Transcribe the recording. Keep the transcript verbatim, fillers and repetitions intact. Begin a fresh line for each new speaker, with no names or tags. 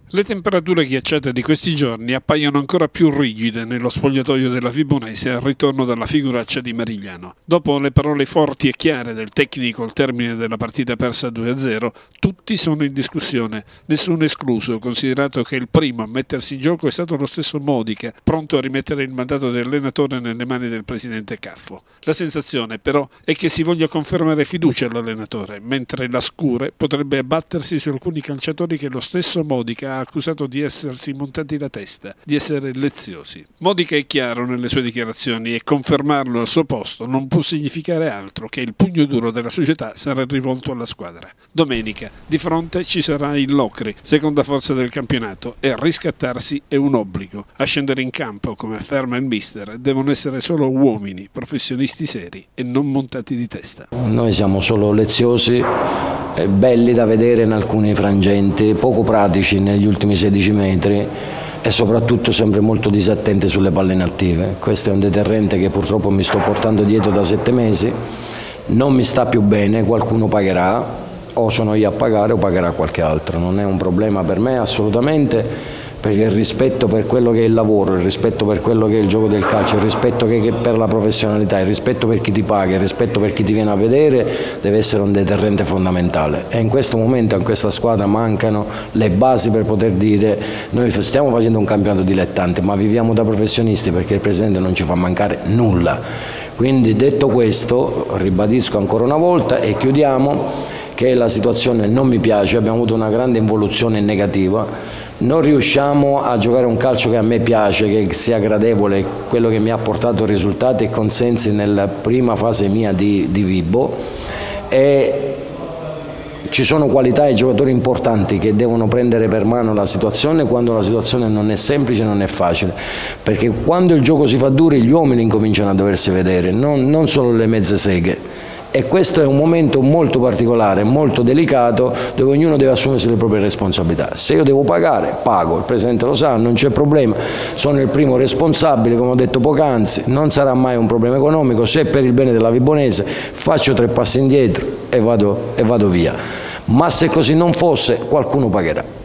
Le temperature ghiacciate di questi giorni appaiono ancora più rigide nello spogliatoio della Vibonese al ritorno dalla figuraccia di Marigliano. Dopo le parole forti e chiare del tecnico al termine della partita persa due a zero, tutti sono in discussione, nessuno escluso, considerato che il primo a mettersi in gioco è stato lo stesso Modica, pronto a rimettere il mandato di allenatore nelle mani del presidente Caffo. La sensazione però è che si voglia confermare fiducia all'allenatore, mentre la scure potrebbe abbattersi su alcuni calciatori che lo stesso Modica ha accusato di essersi montati la testa, di essere leziosi. Modica è chiaro nelle sue dichiarazioni e confermarlo al suo posto non può significare altro che il pugno duro della società sarà rivolto alla squadra. Domenica di fronte ci sarà il Locri, seconda forza del campionato, e riscattarsi è un obbligo. A scendere in campo, come afferma il mister, devono essere solo uomini, professionisti seri e non montati di testa.
Noi siamo solo leziosi, belli da vedere in alcuni frangenti, poco pratici negli ultimi sedici metri e soprattutto sempre molto disattenti sulle palle inattive. Questo è un deterrente che purtroppo mi sto portando dietro da sette mesi, non mi sta più bene, qualcuno pagherà, o sono io a pagare o pagherà qualche altro, non è un problema per me assolutamente, perché il rispetto per quello che è il lavoro, il rispetto per quello che è il gioco del calcio, il rispetto che è per la professionalità, il rispetto per chi ti paga, il rispetto per chi ti viene a vedere deve essere un deterrente fondamentale e in questo momento in questa squadra mancano le basi per poter dire noi stiamo facendo un campionato dilettante ma viviamo da professionisti perché il presidente non ci fa mancare nulla. Quindi detto questo ribadisco ancora una volta e chiudiamo che la situazione non mi piace, abbiamo avuto una grande involuzione negativa. Non riusciamo a giocare un calcio che a me piace, che sia gradevole, quello che mi ha portato risultati e consensi nella prima fase mia di, di Vibo e ci sono qualità e giocatori importanti che devono prendere per mano la situazione quando la situazione non è semplice, non è facile, perché quando il gioco si fa duro gli uomini incominciano a doversi vedere, non, non solo le mezze seghe. E questo è un momento molto particolare, molto delicato, dove ognuno deve assumersi le proprie responsabilità. Se io devo pagare, pago, il Presidente lo sa, non c'è problema, sono il primo responsabile, come ho detto poc'anzi, non sarà mai un problema economico, se per il bene della Vibonese faccio tre passi indietro e vado, e vado via. Ma se così non fosse, qualcuno pagherà.